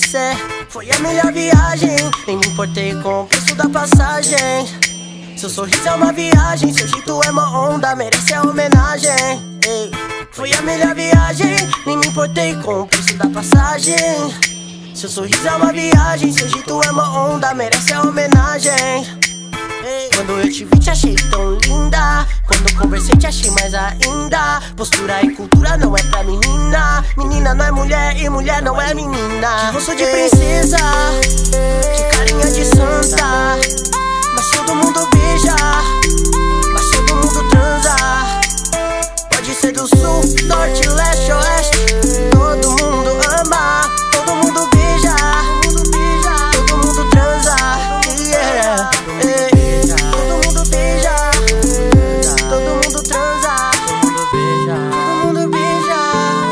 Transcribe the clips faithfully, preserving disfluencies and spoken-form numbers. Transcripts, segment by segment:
você foi a melhor viagem. Nem me importei com o preço da passagem. Seu sorriso é uma viagem, seu jeito é uma onda, merece a homenagem. Ei, foi a melhor viagem, nem me importei com o preço da passagem. Seu sorriso é uma viagem, seu jeito é uma onda, merece a homenagem. Ei, quando eu te vi te achei tão linda, quando conversei te achei mais ainda. Postura e cultura não é pra menina, menina não é mulher e mulher não é menina. Que rosto de princesa, que carinha de santa. Mas todo mundo beija, mas todo mundo transa. Pode ser do sul, norte, leste, oeste, todo mundo ama, todo mundo beija, todo mundo transa. Yeah, yeah. Todo mundo beija, todo mundo transa, todo mundo beija.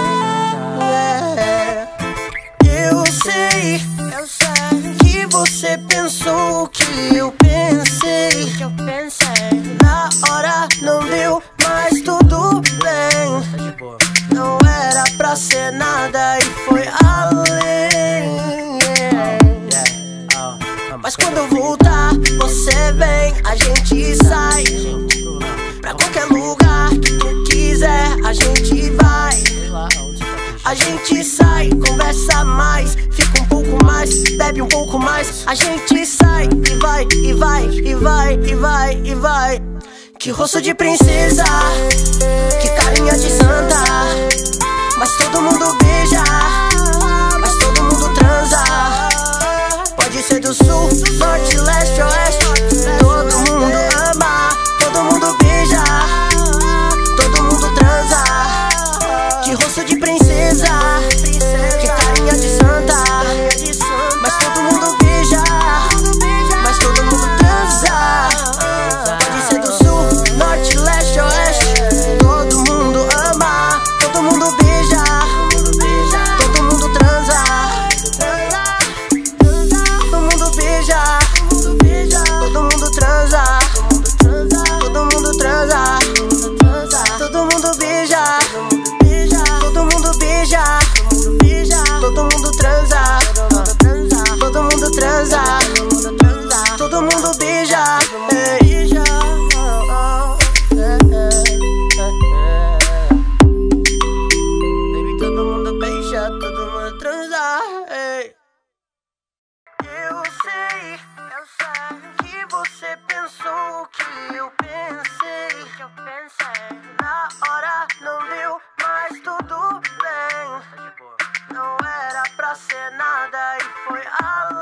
Yeah. Eu sei, eu sei que você pensou o que eu pensei, que eu pensei. Na hora não deu, mas tudo bem. Não era pra ser nada e foi além. Mas quando eu voltar, você vem, a gente sai pra qualquer lugar que tu quiser, a gente vai. A gente sai, conversa mais, fica um pouco mais, bebe um pouco mais. A gente sai e vai, e vai, e vai, e vai, e vai. Que rosto de princesa, que carinha de santa. Mas todo mundo beija, mas todo mundo transa. Pode ser do sul, norte, leste, oeste, todo mundo ama, todo mundo beija, todo mundo transa. Que rosto de princesa, que carinha de santa. Mas todo mundo beija, mas todo mundo transa. Pode ser do sul, norte, leste, oeste, todo mundo ama, todo mundo beija, todo mundo transa. Todo mundo beija, todo mundo transa, todo mundo transa, todo mundo beija, todo mundo beija, todo mundo transa, todo mundo transa, todo mundo beija. Baby, todo mundo beija, todo mundo transa. Eu sei, eu sei que você pensou o que eu pensei, que eu pensei. Na hora não deu, mas tudo bem. Não era pra ser nada e foi além.